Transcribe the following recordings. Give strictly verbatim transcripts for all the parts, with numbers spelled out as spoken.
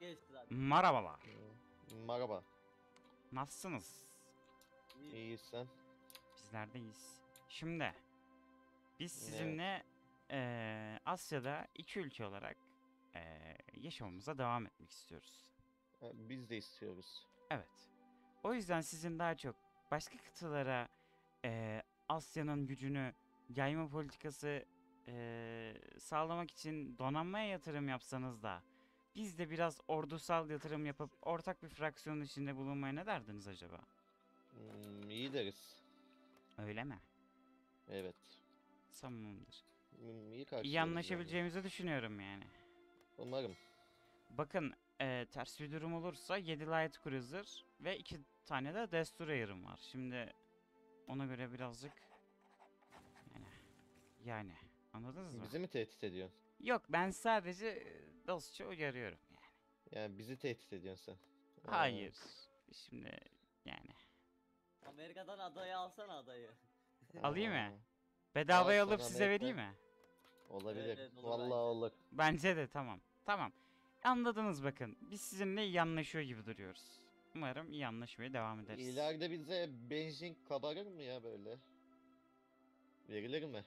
geçti zaten. Merhabalar. Merhaba. Nasılsınız? İyi. İyi sen? Bizler de iyiyiz. Şimdi biz Evet. sizinle eee, Asya'da iki ülke olarak eee, yaşamamıza devam etmek istiyoruz. Ha, Biz de istiyoruz. Evet. O yüzden sizin daha çok başka kıtalara eee, Asya'nın gücünü yayma politikası eee, sağlamak için donanmaya yatırım yapsanız da biz de biraz ordusal yatırım yapıp ortak bir fraksiyonun içinde bulunmaya ne derdiniz acaba? Hmm, iyi deriz. Öyle mi? Evet. Tamamdır. Hmm, iyi İyi karşılarız yani. anlaşabileceğimizi düşünüyorum yani. Umarım. Bakın eee, ters bir durum olursa yedi Light Cruiser ve iki tane de Destroyer'ım var. Şimdi ona göre birazcık yani yani anladınız mı? Bizi mi tehdit ediyorsun? Yok ben sadece e, dostça uyarıyorum yani. Yani bizi tehdit ediyorsun sen. Hayır. Şimdi yani. Amerika'dan adayı alsana adayı. Ha, Alayım mı? ha. Bedavaya Al alıp sana size Amerika. vereyim mi? Olabilir. Evet, evet, olur Vallahi bence. olur. Bence de tamam. Tamam. Anladınız bakın. Biz sizinle iyi anlaşıyor gibi duruyoruz. Umarım iyi anlaşmaya devam ederiz. İleride bize benzin kabarır mı ya böyle? Verilir mi?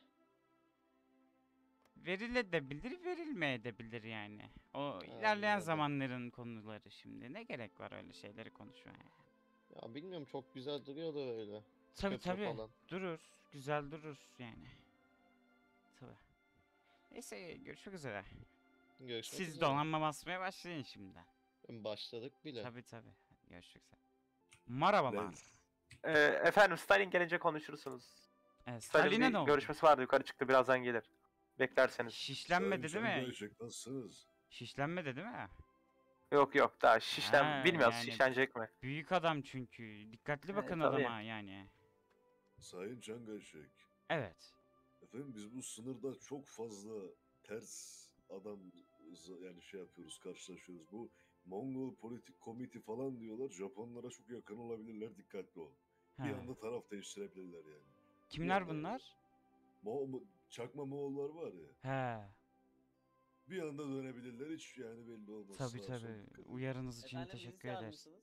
Verilebilir, verilmeyebilir yani. O ilerleyen Anladım. zamanların konuları şimdi. Ne gerek var öyle şeyleri konuşmaya? Ya bilmiyorum, çok güzel duruyordu öyle. Tabi Köprü tabi. falan. Durur. Güzel durur yani. Tabi. Neyse görüşmek üzere. Görüşmek Siz üzere. donanma basmaya başlayın şimdiden. Başladık bile. Tabi tabi. Görüşmek üzere. Merhabalar. Ee, efendim Stalin gelince konuşursunuz. Ee, Stalin Stalin'e bir ne oldu? görüşmesi vardı, yukarı çıktı, birazdan gelir. Beklerseniz. Şişlenmedi değil mi? Sayın nasılsınız? Şişlenmedi değil mi? Yok yok, daha şişlen Ha, bilmiyoruz yani şişlenecek mi? Büyük adam çünkü. Dikkatli Ee, bakın tabii. adama yani. Sayın Cangaşek, Evet. efendim biz bu sınırda çok fazla ters adam z- yani şey yapıyoruz, karşılaşıyoruz. Bu Mongol Politik Komite falan diyorlar. Japonlara çok yakın olabilirler, dikkatli ol. Bir He. anda taraf değiştirebilirler yani. Kimler anda- bunlar? Mo Mo- Çakma Moğollar var ya. He. Bir anda dönebilirler, hiç yani belli olmaz. Tabi Sağa sola tabi. dikkat edin. Uyarınız için Efendim bizi teşekkür ederiz. çağırmışsınız.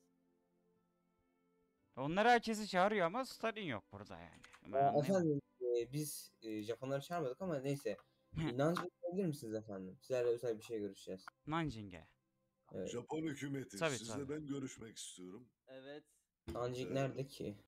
Onlar herkesi çağırıyor ama Stalin yok burada yani. Ben Aa, anlayamadım. efendim e, biz e, Japonları çağırmadık ama neyse. İnancı olabilir misiniz efendim? Sizlerle özel bir şey görüşeceğiz. Nanjing'e. Evet. Japon hükümeti, Tabii, sizle tabii. ben görüşmek istiyorum. Evet. Nancik Evet. nerede ki?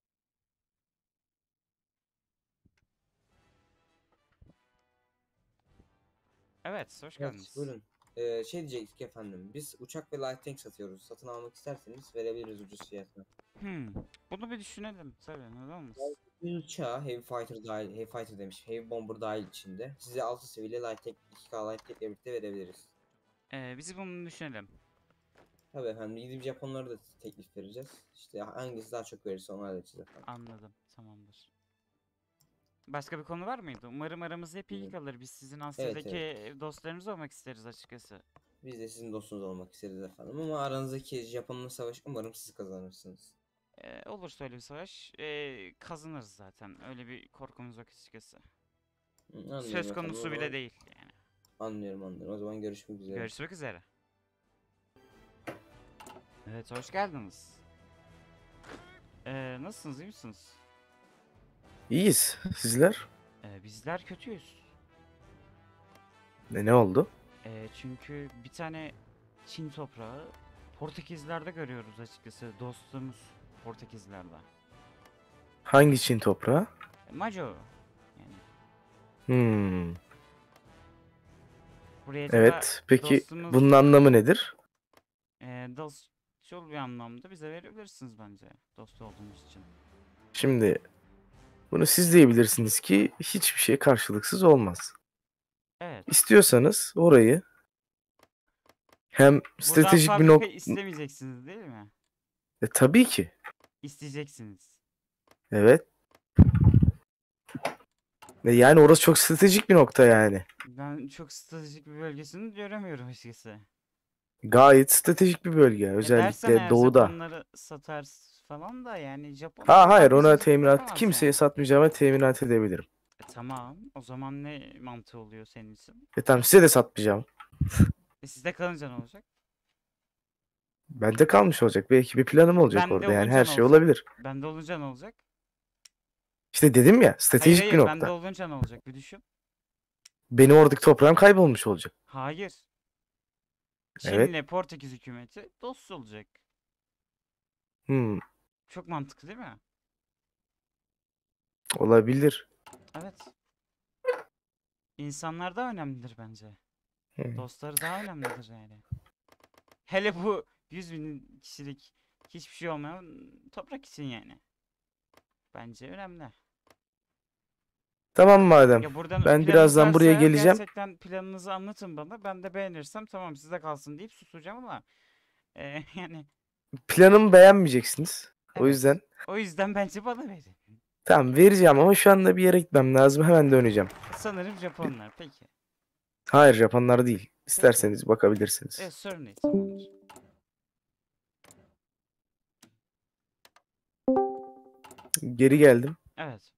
Evet, hoş Evet geldiniz. buyurun. Ee, şey diyecektik efendim. Biz uçak ve light tank satıyoruz. Satın almak isterseniz verebiliriz ucuz fiyatına. Hmm. Bunu bir düşünelim. Tabii, neden olmasın? Bir uçağı Heavy Fighter dahil, Heavy Fighter demiş. Heavy Bomber dahil içinde. Size altı seviyeli light tank, iki K light tank ile birlikte verebiliriz. Ee, bizi bunu düşünelim. Tabii efendim gidip Japonlara da teklif vereceğiz. İşte hangisi daha çok verirse onu halledeceğiz efendim. Anladım. Tamamdır. Başka bir konu var mıydı? Umarım aramız hep iyi Evet. kalır. Biz sizin Asya'daki evet. dostlarınız olmak isteriz açıkçası. Biz de sizin dostunuz olmak isteriz efendim ama aranızdaki Japon'la savaş umarım siz kazanırsınız. Ee, olursa öyle bir savaş ee, kazanırız zaten. Öyle bir korkumuz yok açıkçası. Hı, anlıyorum Söz efendim, konusu o bile zaman- değil yani. Anlıyorum anlıyorum. O zaman görüşmek üzere. Görüşmek üzere. Evet, hoş geldiniz. Ee, nasılsınız, iyi misiniz? İyiyiz. Sizler? Ee, bizler kötüyüz. Ne ne oldu? Ee, çünkü bir tane Çin toprağı Portekizler'de görüyoruz açıkçası. Dostumuz Portekizler'de. Hangi Çin toprağı? E, Maco. Yani Hmm. buraya acaba Evet. Peki dostumuz bunun anlamı nedir? e, dostçul bir anlamda bize verebilirsiniz bence. Dost olduğumuz için. Şimdi bunu siz diyebilirsiniz ki hiçbir şey karşılıksız olmaz. Evet. İstiyorsanız orayı hem Buradan stratejik bir fabrika nokta... istemeyeceksiniz değil mi? E, tabii ki. İsteyeceksiniz. Evet. E, yani orası çok stratejik bir nokta yani. Ben çok stratejik bir bölgesini göremiyorum açıkçası. Gayet stratejik bir bölge. E dersen Özellikle eğer doğuda. Japonları satarsın falan da yani Japon Ha hayır, ona satmayacak teminat yapamaz kimseye yani. satmayacağıma teminat edebilirim. E tamam. O zaman ne mantığı oluyor senin için? E tamam, size de satmayacağım. E sizde kalınca ne olacak? Bende kalmış olacak. Belki bir planım olacak Bende orada. Yani olunca her ne şey olacak? olabilir. Bende olunca ne olacak? İşte dedim ya, Hayır stratejik bir hayır bende nokta. olunca ne olacak bir düşün. Benim oradaki toprağım kaybolmuş olacak. Hayır. Evet. Çin'le Portekiz hükümeti dost olacak. Hmm, Çok mantıklı değil mi? olabilir. Evet. İnsanlar daha önemlidir bence. Hmm. Dostları daha önemlidir yani. Hele bu yüz bin kişilik hiçbir şey olmayan toprak için yani. Bence önemli. Tamam madem. Ya buradan Ben planınız birazdan buraya varsa eğer geleceğim. gerçekten planınızı anlatın bana. Ben de beğenirsem tamam sizde kalsın deyip susacağım ama e, yani Planımı beğenmeyeceksiniz. O evet. yüzden O yüzden bence bana verin. tamam vereceğim ama şu anda bir yere gitmem lazım. Hemen döneceğim. Sanırım Japonlar. Peki. Hayır, Japonlar değil. Peki. İsterseniz bakabilirsiniz. Evet sorun değil. Tamamdır. Geri geldim. Evet.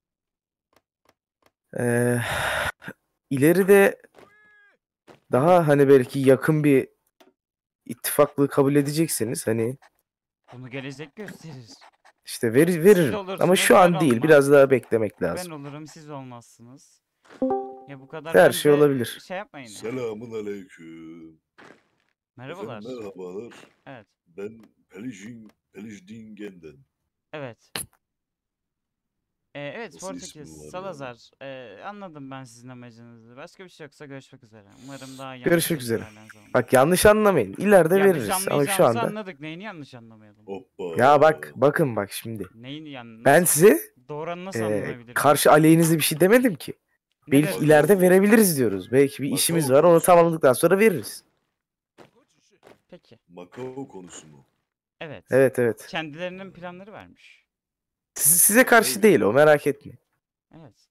Ee, ileride daha hani belki yakın bir ittifaklığı kabul edeceksiniz. Hani Bunu gelecek gösterir. işte verir, Siz veririm. Ama olursunuz, şu ben an değil. olmam. Biraz daha beklemek Ben lazım. olurum siz olmazsınız. Ya bu kadar Her şey bence olabilir. şey yapmayın ya. Selamun aleyküm. Merhabalar. Efendim merhabalar. Evet. Ben Pelijin, Pelijdingen'den. Evet. Ee, evet Nasıl ismin Portekiz, var ya? Salazar. Ee, anladım ben sizin amacınızı. Başka bir şey yoksa görüşmek üzere. Umarım daha iyi Görüşmek anlaşırız üzere. ilerleyen zamanlarda. Bak yanlış anlamayın. İleride Ya biz veririz. Ama şu anlayacağımızı anda. anladık. Neyini yanlış anlamayalım? Hoppa. Ya bak bakın bak şimdi. Neyini yani Ben nasıl, size doğranı nasıl e, anlanabilir? karşı aleyhinize bir şey demedim ki. Ne Belki dedin? ileride verebiliriz diyoruz. Belki bir Macao işimiz var. Onu konusu. tamamladıktan sonra veririz. Peki. Macao konusu mu? Evet. Evet evet. Kendilerinin planları varmış. Siz- size karşı Öyle değil mi? o, merak etmeyin. Evet.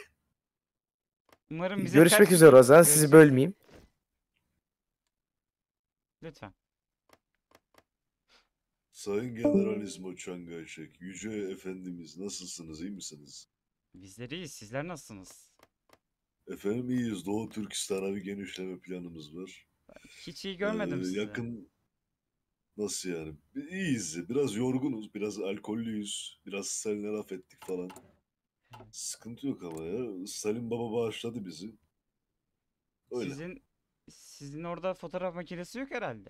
Umarım bize Görüşmek karşı üzere o değil. zaman. Sizi Görüşmek üzere. bölmeyeyim. Lütfen. Sayın Generalizmo Çangayşek, Yüce Efendimiz nasılsınız, iyi misiniz? Bizler iyiyiz. Sizler nasılsınız? Efendim iyiyiz. Doğu Türkistan'a bir genişleme planımız var. Hiç iyi Ee, görmedim sizi. yakın nasıl yani? Bir- İyiyiz. Biraz yorgunuz, biraz alkollüyüz, biraz Stalin'e laf ettik falan. Sıkıntı yok ama ya. Stalin Baba bağışladı bizi. Öyle. Sizin sizin orada fotoğraf makinesi yok herhalde.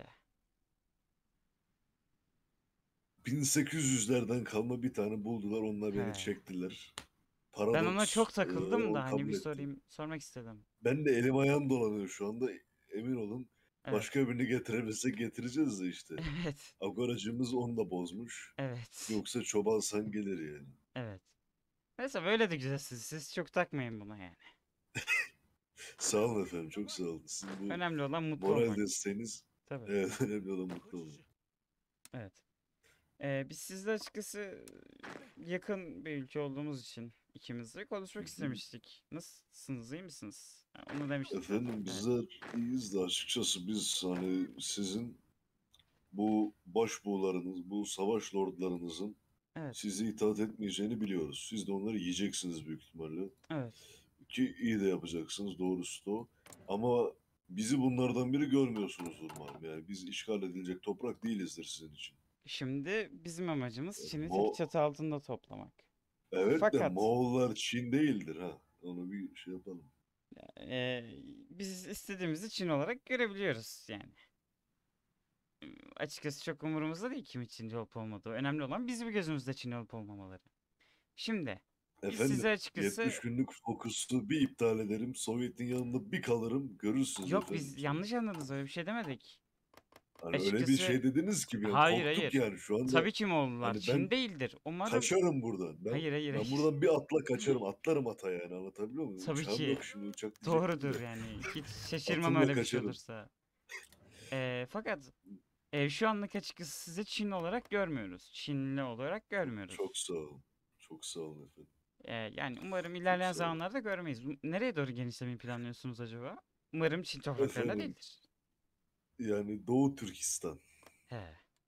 bin sekiz yüzlerden kalma bir tane buldular, onunla He. beni çektiler. Ben ona Paradoks. çok e, takıldım o da hani kabul bir etti. sorayım, sormak istedim. Ben de elim ayağım dolanıyor şu anda. Emin olun. Evet. Başka birini getiremezsek getireceğiz de işte. Evet. Agoracımız onu da bozmuş. Evet. Yoksa çoban sen gelir yani. Evet. Neyse böyle de güzelsiniz. Siz çok takmayın buna yani. Sağ olun efendim, çok sağ olun. Sizin bu Önemli olan mutlu moral olmak. desteğiniz, Tabii. evet, önemli olan mutlu olmak. Evet. Ee, biz sizle açıkçası yakın bir ülke olduğumuz için ikimiz de konuşmak istemiştik. Nasılsınız, iyi misiniz? Ha, onu demiştik. Efendim Evet. bizler iyiyiz de açıkçası biz hani sizin bu başbuğlarınız, bu savaş lordlarınızın Evet. sizi itaat etmeyeceğini biliyoruz. Siz de onları yiyeceksiniz büyük ihtimalle. Evet. Ki iyi de yapacaksınız, doğrusu da o. Ama bizi bunlardan biri görmüyorsunuz umarım. Yani biz işgal edilecek toprak değilizdir sizin için. Şimdi bizim amacımız Çin'i Mo- tek çatı altında toplamak. Evet de Fakat Moğollar Çin değildir ha. Onu bir şey yapalım. e, biz istediğimizi Çin olarak görebiliyoruz yani. E, Açıkçası çok umurumuzda değil kimin Çinci olup olmadığı. Önemli olan bizim gözümüzde Çin olup olmamaları. Şimdi biz Efendim size açıkçası yetmiş günlük fokusu bir iptal ederim. Sovyet'in yanında bir kalırım. Görürsünüz yok efendim. biz sonra. yanlış anladınız öyle bir şey demedik. Hani öyle bir Açıkçası şey dediniz ki bir an hayır korktuk hayır. yani şu anda. Tabii ki Moğollar Hani Çin ben değildir. Umarım kaçarım buradan. Ben, hayır hayır ben hayır. buradan bir atla kaçarım. Atlarım ata yani, anlatabiliyor muyum? Tabii Uçağım ki yok şimdi, uçak diyecektim doğrudur de. yani. Hiç şaşırmam Atımla öyle bir şey kaçarım. olursa. Ee, fakat e, şu anlık açıkçası sizi Çin olarak görmüyoruz. Çinli olarak görmüyoruz. Çok sağ olun. Çok sağ olun efendim. Ee, yani umarım ilerleyen sağ olun. zamanlarda görmeyiz. Bu- Nereye doğru genişlemeyi planlıyorsunuz acaba? Umarım Çin topraklarında Efendim değildir. yani Doğu Türkistan. He.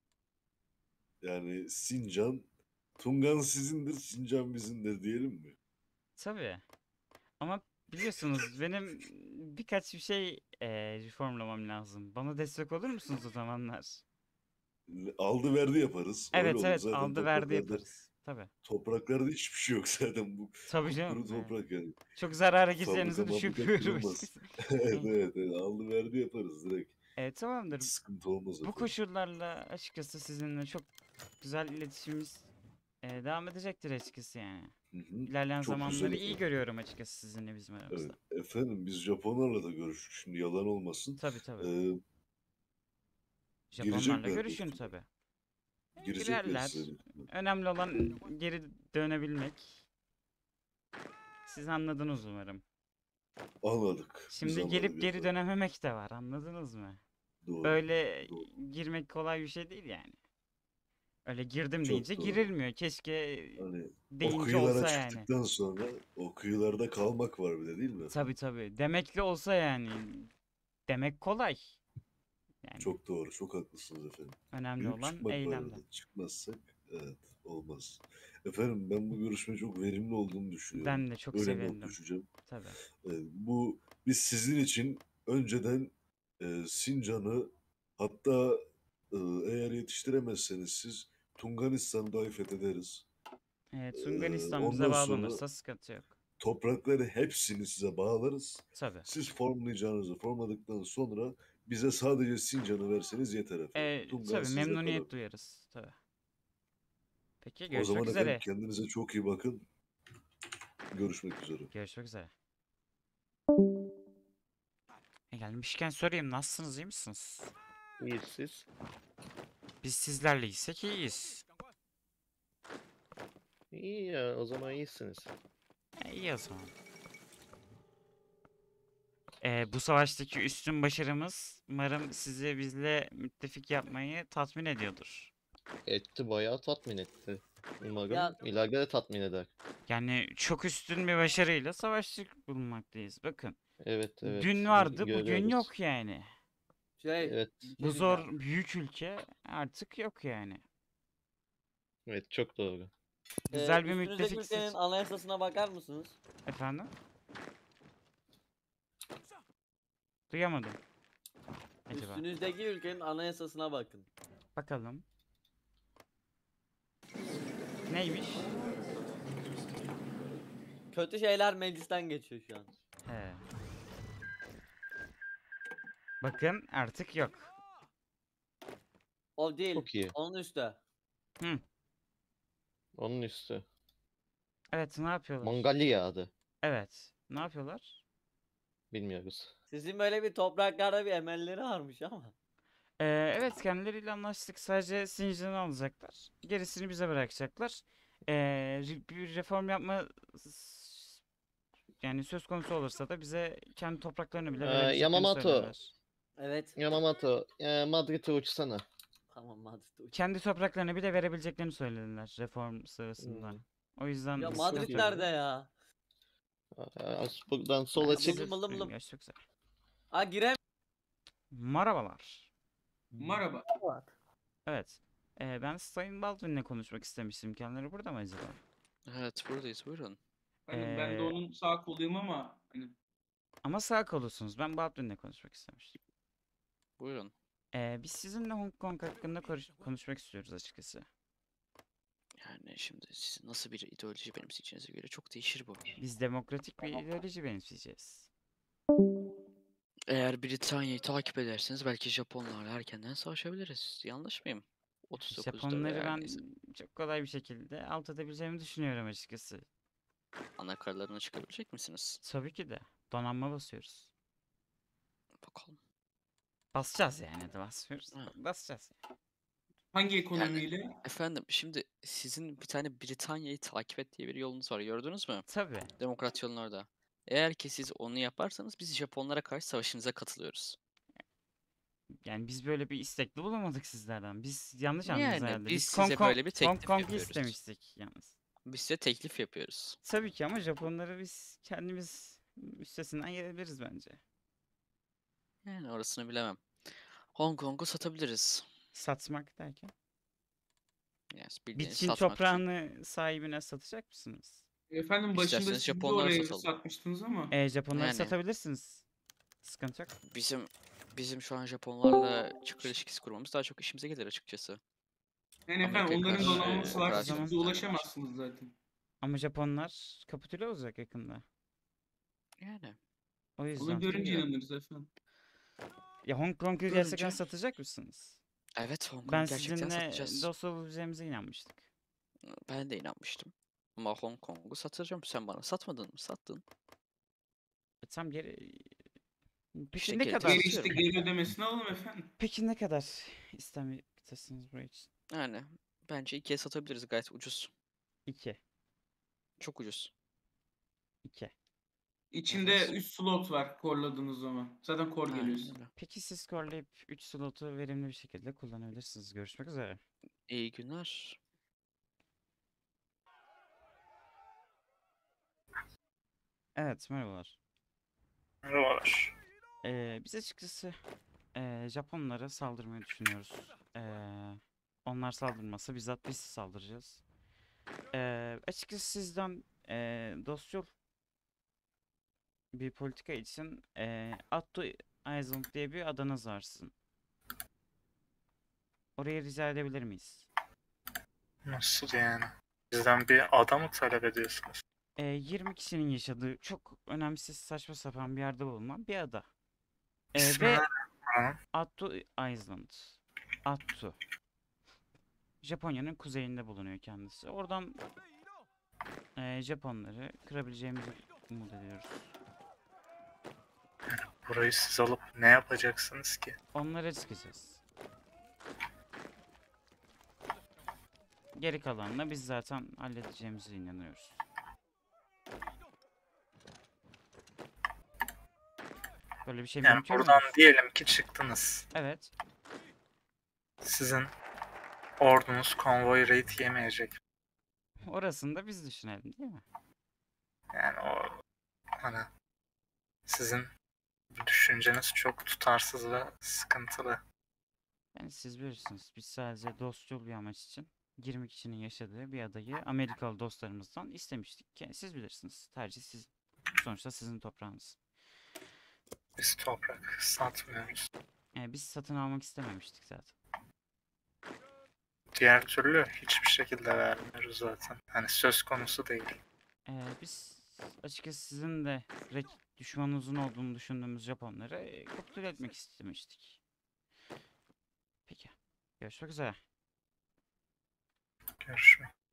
Yani Sincan. Tungan sizindir, Sincan bizimdir diyelim mi? Tabii. Ama biliyorsunuz benim birkaç bir şey eee reformlamam lazım. Bana destek olur musunuz o zamanlar? aldı verdi yaparız. Öyle Evet olur. evet Zaten aldı verdi topraklarda- yaparız. Tabii. Topraklarda hiçbir şey yok zaten bu. Tabii canım. Kuru evet. toprak yani. Çok zarara gireceğinizi Fabrika mabrika düşünmüyorum kurulmaz. açıkçası. evet, evet evet aldı verdi yaparız direkt. E, tamamdır. Hiç sıkıntı olmaz Bu efendim. koşullarla açıkçası sizinle çok güzel iletişimimiz e, devam edecektir açıkçası yani. Hı hı. İlerleyen Çok güzel zamanları iyi efendim. görüyorum açıkçası sizinle bizim aramızda. Evet. Efendim biz Japonlarla da görüştük şimdi yalan olmasın. Tabii tabii. Ee, Japonlarla girecekler görüşün büyük tabii. girecekler Girerler. size. Önemli olan geri dönebilmek. Siz anladınız umarım. Anladık. Biz Şimdi anladık gelip geri efendim. dönememek de var anladınız mı? Doğru. Öyle doğru. girmek kolay bir şey değil yani. Öyle girdim Çok deyince doğru. girilmiyor. Keşke Hani o deyince kıyılara olsa yani. çıktıktan sonra o kıyılarda kalmak var bir de değil mi? Tabii tabii. Demekle olsa yani. Demek kolay. Yani Çok doğru. Çok haklısınız efendim. önemli Girip olan çıkmak var eylemde. arada. Çıkmazsak evet olmaz. Efendim ben bu görüşme çok verimli olduğunu düşünüyorum. Ben de çok Öyle not sevindim. düşeceğim. Tabii. Ee, bu biz sizin için önceden e, Sincan'ı hatta e, eğer yetiştiremezseniz siz Tunganistan'ı dahi fethederiz. Evet, Ee, Sunganistan bize ondan bağlanırsa sonra sıkıntı yok. toprakları hepsini size bağlarız. Tabii. Siz formlayacağınızı formladıktan sonra bize sadece Sincan'ı verseniz yeter efendim. Ee, Tungan tabii sizde memnuniyet kalır. duyarız. Tabii. Peki O görüşmek zaman üzere. efendim kendinize çok iyi bakın. Görüşmek üzere. Görüşmek üzere. E, gelmişken sorayım nasılsınız iyi misiniz? İyi siz. Biz sizlerleysek iyiyiz. İyi ya o zaman iyisiniz. E, iyi o zaman. E, bu savaştaki üstün başarımız umarım sizi bizle müttefik yapmayı tatmin ediyordur. Etti bayağı tatmin etti. Umarım Ya- ileride de tatmin eder. Yani çok üstün bir başarıyla savaştık bulunmaktayız. Bakın. Evet evet. Dün gö- vardı, bugün görüyoruz. yok yani. Şey, Evet bir şey Bu diyeceğim. zor büyük ülke artık yok yani. evet çok doğru. Ee, Güzel bir üstünüzdeki müttefik ülkenin seç- anayasasına bakar mısınız? Efendim? Duyamadım. Acaba. Üstünüzdeki ülkenin anayasasına bakın. Bakalım. Neymiş? Kötü şeyler meclisten geçiyor şu an. He. Bakın artık yok. O değil. Çok iyi. Onun üstü. Onun üstü. Evet ne yapıyorlar? Mongolia adı. Evet. Ne yapıyorlar? Bilmiyoruz. Sizin böyle bir topraklarda bir emelleri varmış ama. Ee, evet kendileriyle anlaştık. Sadece Sincan'ı alacaklar. Gerisini bize bırakacaklar. Ee, re- bir reform yapma s- yani söz konusu olursa da bize kendi topraklarını bile Ee, verebileceklerini Yamamoto. söylediler. Evet. Yamamoto, e, Madrid'e uçsana. Tamam Madrid'de uç. Kendi topraklarını bile verebileceklerini söylediler reform sırasında. Hmm. O yüzden Ya sıkıntı Madrid yok. nerede ya? Aa, Buradan sola Ya, çık. buldum, buldum, buldum. Görüşmek üzere. Ha girem. Merhabalar. Merhaba. Evet. Ee, ben Sayın Baldwin'le konuşmak istemiştim. Kendileri burada mı acaba? Evet buradayız buyurun. Hani ben de Ee, onun sağ koluyum ama hani Ama sağ kolusunuz. Ben Baldwin'le konuşmak istemiştim. Buyurun. Ee, biz sizinle Hong Kong hakkında konuş- konuşmak istiyoruz açıkçası. Yani şimdi sizin nasıl bir ideoloji benimseyeceğinize göre çok değişir bu. Biz demokratik bir ideoloji benimseyeceğiz. Eğer Britanya'yı takip ederseniz belki Japonlarla erkenden savaşabiliriz. Yanlış mıyım? otuz dokuzda Japonları veya ben neyse. çok kolay bir şekilde alt edebileceğimi düşünüyorum açıkçası. Ana karlarına çıkabilecek misiniz? Tabii ki de. Donanma basıyoruz. Bakalım. Basacağız yani de basıyoruz. Ha. Basacağız. hangi ekonomiyle? Efendim şimdi sizin bir tane Britanya'yı takip et diye bir yolunuz var gördünüz mü? Tabii. Demokrat yolun orada. Eğer ki siz onu yaparsanız biz Japonlara karşı savaşınıza katılıyoruz. Yani biz böyle bir istekli bulunmadık sizlerden. Biz yanlış anladınız Yani herhalde. biz Hong size Kong, böyle bir Hong teklif Kong'u yapıyoruz. istemiştik yalnız. Biz size teklif yapıyoruz. Tabii ki ama Japonları biz kendimiz üstesinden gelebiliriz bence. Yani orasını bilemem. Hong Kong'u satabiliriz. Satmak derken. Yani bildiğiniz Bitkin satmak. toprağını sahibine satacak mısınız? Efendim başında İsterseniz siz de Japonlara oraya satalım. satmıştınız ama. E Japonları Yani. satabilirsiniz. Sıkıntı yok. Bizim Bizim şu an Japonlarla çıkar ilişkisi kurmamız daha çok işimize gelir açıkçası. Yani efendim Amerika'ya onların karşı donanması var. Siz operasyon bize düzenlemek. ulaşamazsınız zaten. Ama Japonlar kapitüle olacak yakında. Yani O Onu yüzden. görünce Bilmiyorum. inanırız efendim. Ya Hong Kong'u gerçekten Görünce- satacak mısınız? evet Hong Ben Kong gerçekten sizinle satacağız. dost olabileceğimize inanmıştık. Ben de inanmıştım. Ama Hong Kong'u satacağım. Sen bana satmadın mı? Sattın. E, tam geri... Peki İşte ne geri kadar? Geri işte istiyorum. geri ödemesini alalım efendim. Peki ne kadar istemektasınız buraya için? Yani bence ikiye satabiliriz gayet ucuz. İki. Çok ucuz. İki. İçinde Evet. üç slot var korladığınız zaman. Zaten kor Aynen geliyorsun. öyle. Peki siz skorlayıp üç slotu verimli bir şekilde kullanabilirsiniz. Görüşmek üzere. İyi günler. Evet, merhabalar. Merhabalar. Ee, biz açıkçası ee, Japonlara saldırmayı düşünüyoruz. Ee, onlar saldırmasa bizzat biz saldıracağız. Ee, açıkçası sizden ee, dostçul bir politika için ee, Atto Island diye bir adanız var sizin. Oraya rica edebilir miyiz? Nasıl yani? Bizden bir ada mı talep ediyorsunuz? Ee, yirmi kişinin yaşadığı çok önemsiz saçma sapan bir yerde bulunan bir ada. Ee, İsmi ve ne buranın? Attu Island. Attu. Japonya'nın kuzeyinde bulunuyor kendisi. Oradan eee, Japonları kırabileceğimizi umut ediyoruz. Burayı siz alıp ne yapacaksınız ki? Onlara çıkacağız. Geri kalanını biz zaten halledeceğimize inanıyoruz. Böyle bir şey Yani mümkün buradan müdür? diyelim ki çıktınız. Evet. Sizin ordunuz konvoy raid yemeyecek. Orasını da biz düşünelim değil mi? Yani o hani sizin bu düşünceniz çok tutarsız ve sıkıntılı. Yani siz bilirsiniz. Biz sadece dostçul bir amaç için yirmi kişinin yaşadığı bir adayı Amerikalı dostlarımızdan istemiştik. Ki siz bilirsiniz. Tercih sizin. Sonuçta sizin toprağınız. Biz toprak satmıyoruz. Yani biz satın almak istememiştik zaten. Diğer türlü hiçbir şekilde vermiyoruz zaten. Hani söz konusu değil. Ee, biz açıkçası sizin de rak- düşmanınızın olduğunu düşündüğümüz Japonları e, kapitüle etmek istemiştik. Peki. Görüşmek üzere. Görüşmek